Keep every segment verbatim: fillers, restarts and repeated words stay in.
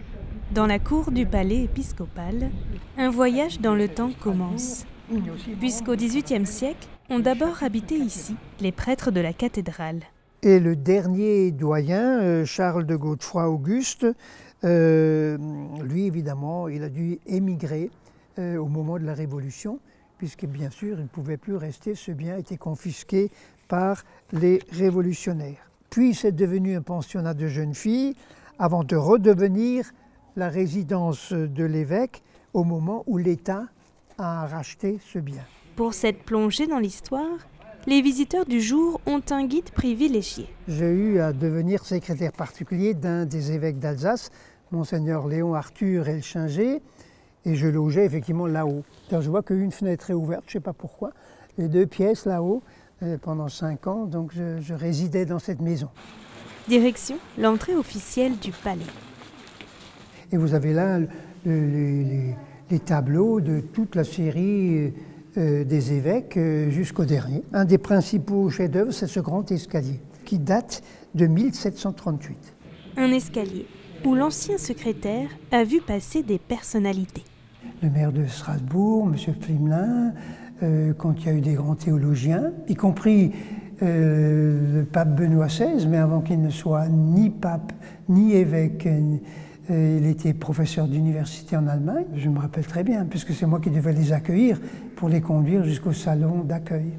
Dans la cour du palais épiscopal, un voyage dans le temps commence. Puisqu'au dix-huitième siècle, ont d'abord habité ici les prêtres de la cathédrale. Et le dernier doyen, Charles de Godefroy-Auguste, euh, lui évidemment, il a dû émigrer euh, au moment de la Révolution, puisque bien sûr, il ne pouvait plus rester, ce bien a été confisqué par les révolutionnaires. Puis c'est devenu un pensionnat de jeunes filles, avant de redevenir la résidence de l'évêque au moment où l'État a racheté ce bien. Pour cette plongée dans l'histoire, les visiteurs du jour ont un guide privilégié. J'ai eu à devenir secrétaire particulier d'un des évêques d'Alsace, Monseigneur Léon Arthur Elchinger, et je logeais effectivement là-haut. Je vois qu'une fenêtre est ouverte, je ne sais pas pourquoi, les deux pièces là-haut, pendant cinq ans, donc je, je résidais dans cette maison. Direction l'entrée officielle du palais. Et vous avez là le, le, les, les tableaux de toute la série euh, des évêques euh, jusqu'au dernier. Un des principaux chefs-d'œuvre, c'est ce grand escalier, qui date de mille sept cent trente-huit. Un escalier où l'ancien secrétaire a vu passer des personnalités. Le maire de Strasbourg, M. Pflimlin, euh, quand il y a eu des grands théologiens, y compris euh, le pape Benoît seize, mais avant qu'il ne soit ni pape, ni évêque, euh, il était professeur d'université en Allemagne. Je me rappelle très bien, puisque c'est moi qui devais les accueillir pour les conduire jusqu'au salon d'accueil.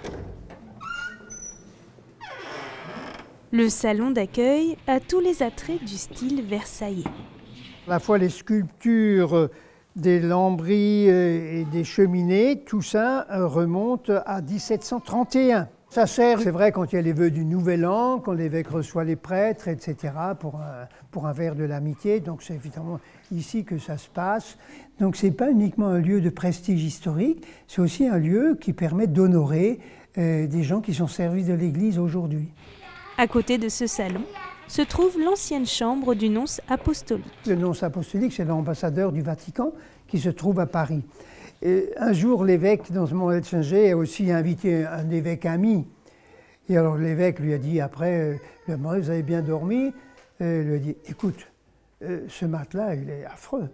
Le salon d'accueil a tous les attraits du style versaillais. À la fois les sculptures des lambris et des cheminées, tout ça remonte à mille sept cent trente et un. Ça sert, c'est vrai, quand il y a les vœux du Nouvel An, quand l'évêque reçoit les prêtres, et cetera, pour un, pour un verre de l'amitié. Donc c'est évidemment ici que ça se passe. Donc c'est pas uniquement un lieu de prestige historique, c'est aussi un lieu qui permet d'honorer euh, des gens qui sont servis de l'Église aujourd'hui. À côté de ce salon se trouve l'ancienne chambre du nonce apostolique. Le nonce apostolique, c'est l'ambassadeur du Vatican qui se trouve à Paris. Et un jour, l'évêque, dans ce moment Elchinger, a aussi invité un évêque ami. Et alors l'évêque lui a dit après, euh, vous avez bien dormi? euh, Il lui a dit, écoute, euh, ce matelas, il est affreux.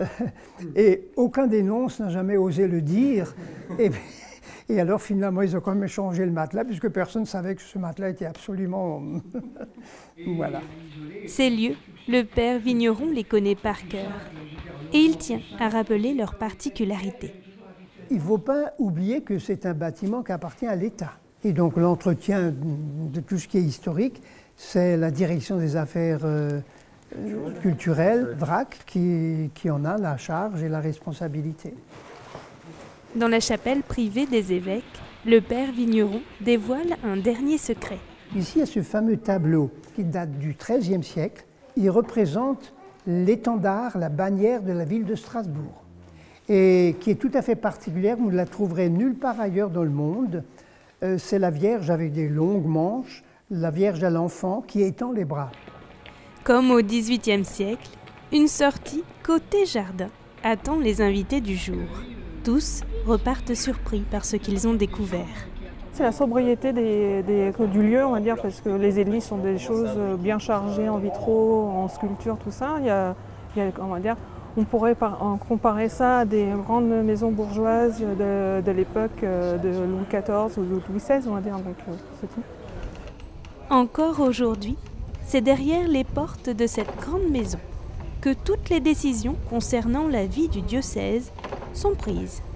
Et aucun des nonces n'a jamais osé le dire. Et, et alors finalement, ils ont quand même changé le matelas, puisque personne ne savait que ce matelas était absolument... Voilà. Ces lieux, le père Vigneron les connaît par cœur. Et il tient à rappeler leurs particularités. Il ne faut pas oublier que c'est un bâtiment qui appartient à l'État. Et donc l'entretien de tout ce qui est historique, c'est la direction des affaires euh, culturelles, D R A C, qui, qui en a la charge et la responsabilité. Dans la chapelle privée des évêques, le père Vigneron dévoile un dernier secret. Ici, il y a ce fameux tableau qui date du treizième siècle. Il représente l'étendard, la bannière de la ville de Strasbourg, et qui est tout à fait particulière, vous ne la trouverez nulle part ailleurs dans le monde. Euh, c'est la Vierge avec des longues manches, la Vierge à l'enfant qui étend les bras. Comme au dix-huitième siècle, une sortie côté jardin attend les invités du jour. Tous repartent surpris par ce qu'ils ont découvert. C'est la sobriété des, des, du lieu, on va dire, parce que les églises sont des choses bien chargées en vitraux, en sculpture, tout ça. Il y a, il y a, on va dire, on pourrait par, comparer ça à des grandes maisons bourgeoises de, de l'époque de Louis quatorze ou de Louis seize, on va dire, donc c'est tout. Encore aujourd'hui, c'est derrière les portes de cette grande maison que toutes les décisions concernant la vie du diocèse sont prises.